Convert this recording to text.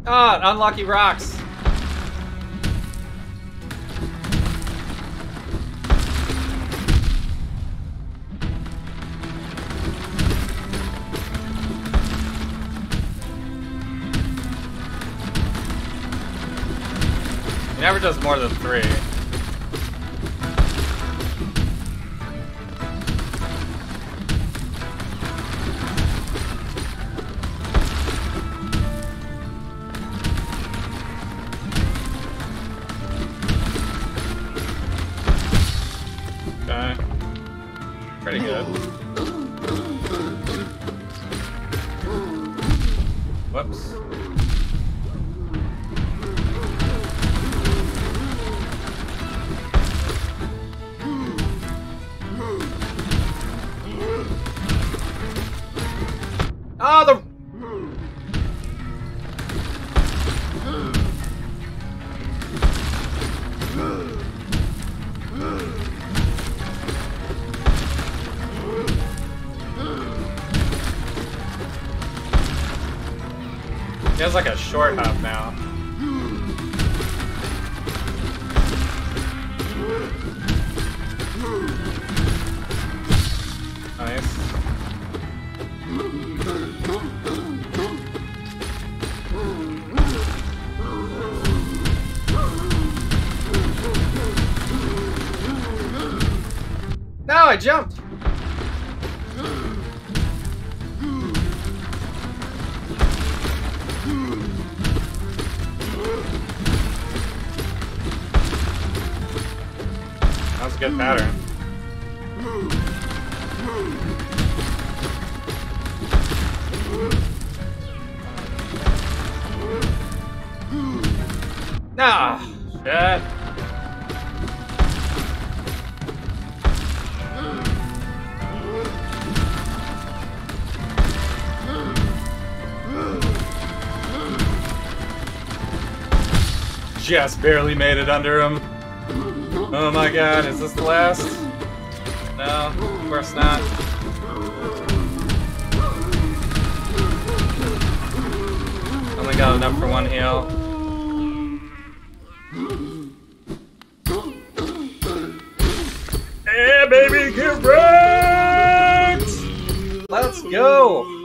Ah, unlucky rocks. He never does more than 3. Okay. Pretty good. Whoops. Ah, the... He has like a short hop now. Nice. No, I jumped. That was a good pattern. Ah, shit. Just barely made it under him. Oh my god, is this the last? No, of course not. Only got enough for 1 heal. Yeah, baby, get wrecked! Let's go!